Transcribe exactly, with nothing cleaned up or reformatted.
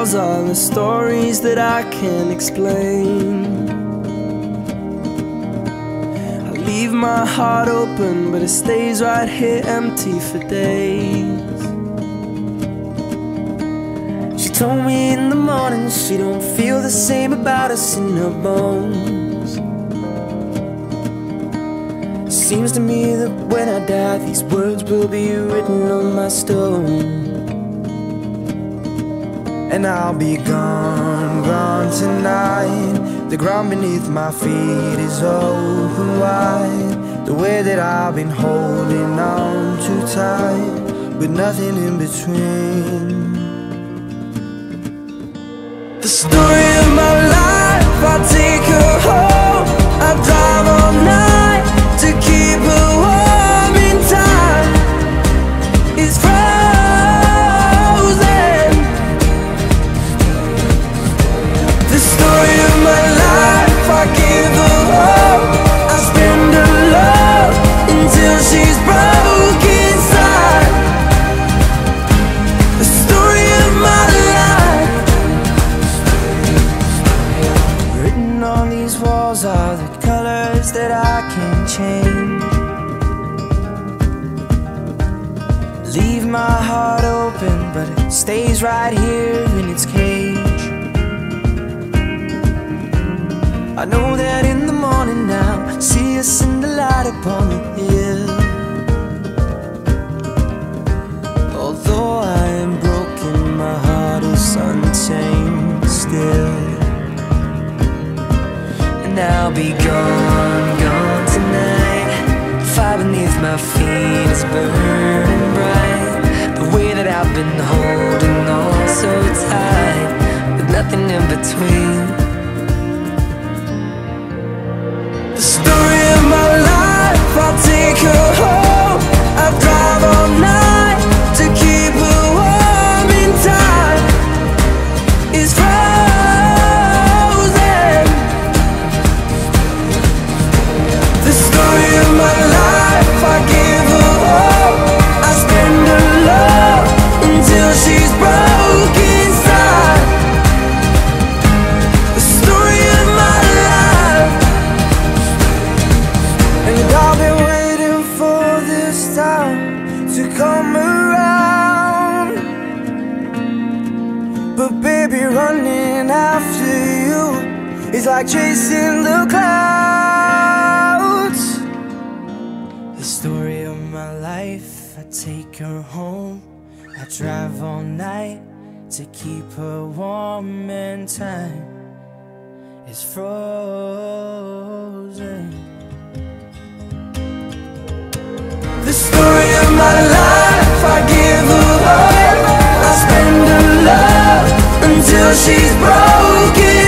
walls are the stories that I can't explain. I leave my heart open, but it stays right here empty for days. She told me in the morning she don't feel the same about us in her bones. Seems to me that when I die, these words will be written on my stone. And I'll be gone, gone tonight. The ground beneath my feet is open wide. The way that I've been holding on too tight, with nothing in between. The story of my life, I take her home. I drive all night to keep her warm in time. It's frozen. The story of my life, I give her hope. I spend her love until she's broke inside. The story of my life. Written on these walls are the colors that I can't change. Leave my heart open, but it stays right here in its cage. I know that in the morning now, see us in the light upon the hill. Although I am broken, my heart is untamed still. And I'll be gone, gone tonight. The fire beneath my feet is burning bright. The way that I've been holding on so tight, with nothing in between. The story of my life, I'll take her home. I drive all night to keep her warm in time. It's frozen. The story of my life, I give her hope. I spend her love until she's broke inside. The story of my life. And I've been waiting for this time to come around. But baby, running after you is like chasing the clouds. The story of my life, I take her home. I drive all night to keep her warm, and time is frozen. The story of my life, I give her hope. I spend her love until she's broken.